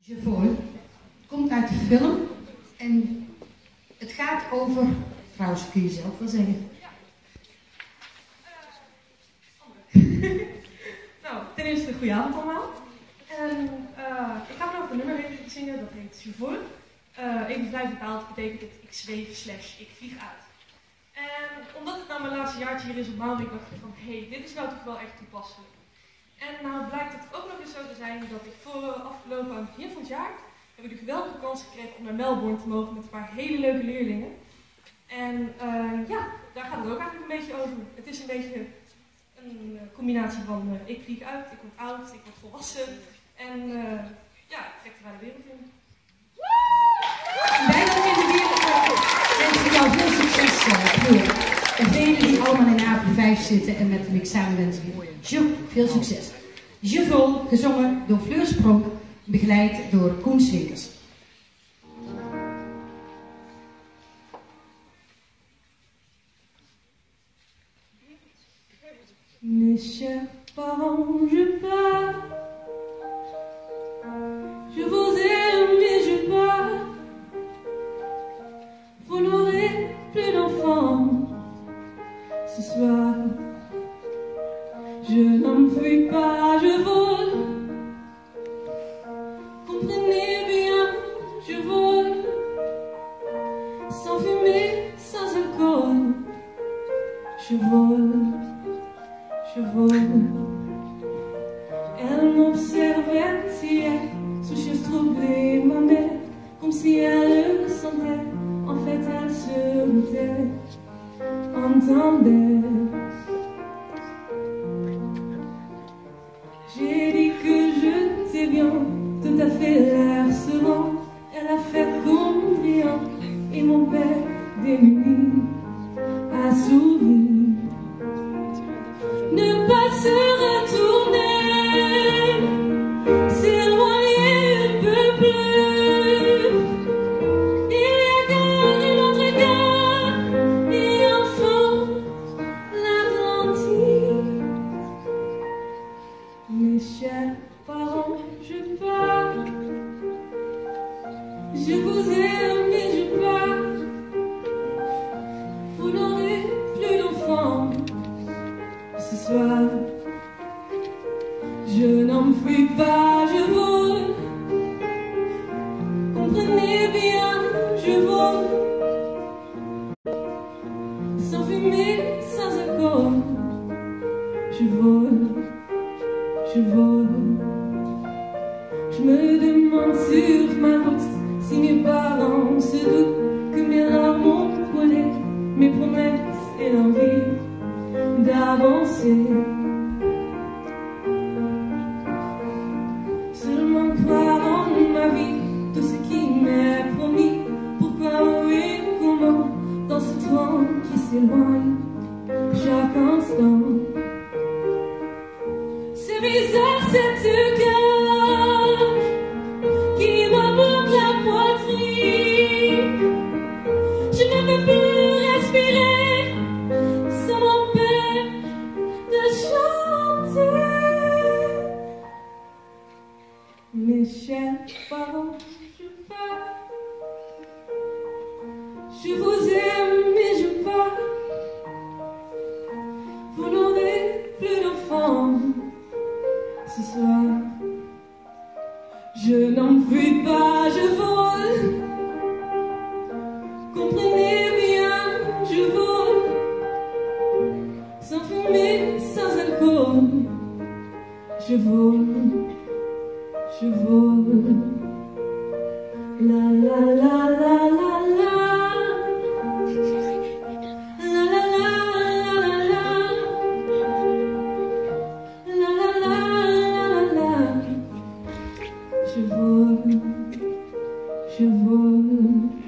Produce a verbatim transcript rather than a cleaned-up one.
Je vole komt uit de film en het gaat over, trouwens kun je zelf wel zeggen. Ja. Uh, nou, ten eerste goedenavond allemaal. En uh, ik ga vanavond een nummer zingen, dat heet Je vole. Uh, even vrij vertaald betekent het ik zweef slash ik vlieg uit. En omdat het nou mijn laatste jaartje hier is op Maurik, dacht ik van hé, hey, dit is nou toch wel echt toepasselijk. En nou blijkt het ook nog eens zo te zijn dat ik voor afgelopen aan het begin van het jaar heb ik de geweldige kans gekregen om naar Melbourne te mogen met een paar hele leuke leerlingen. En uh, ja, daar gaat het ook eigenlijk een beetje over. Het is een beetje een uh, combinatie van uh, ik vlieg uit, ik word oud, ik word volwassen en uh, ja, ik trek er naar de wereld in. Wij vinden weer wensen jou veel succes, Fleur. En degenen die allemaal in A V vijf zitten en met een examen wensen je veel succes. Je vole, gezongen door Fleur Spronk, begeleid door Koen Swinkers. Mes chers parents, je pars. Je vous aime et je pars. Vous n'aurez plus d'enfants ce soir. Je n'en fuis pas, je vole. Comprenez bien, je vole. Sans fumée, sans alcool. Je vole. Je vole. Elle m'observait si elle soucieuse troublait ma mère, comme si elle le sentait. En fait, elle se doutait, entendait. J'ai dit que je t'ai bien, tout à fait l'air serein. Elle a fait comme brillant, et mon père démuni a souri. Ne pas se retourner, s'éloigner un peu plus. Il y a gare et l'autre gare, et enfin l'Atlantique. Mes chers parents, je pars. Je vous aime et je pars. Vous n'aurez plus d'enfants ce soir. Je n'en fuis pas, je vole. Comprenez bien, je vole. Sans fumée, sans alcool. Je vole, je vole. Je me demande sur ma route si mes parents se doutent que mes larmes ont collé mes promesses et l'envie d'avancer. Seulement croire en ma vie, tout ce qui m'est promis. Pourquoi, où et comment, dans ce train qui s'éloigne chaque instant. C'est bizarre cette cage qui m'aborde la poitrine. Je ne peux plus respirer, ça m'empêche de chanter. Mes chers parents, je pars. Je vous aime et je pars. Vous n'aurez plus d'enfants ce soir. Je n'en fuis pas, je vole. Comprenez bien, je vole. Sans fumée, sans alcool. Je vole, je vole. La la la la la la. La la la la la la. La la la la la. Je vole, je vole.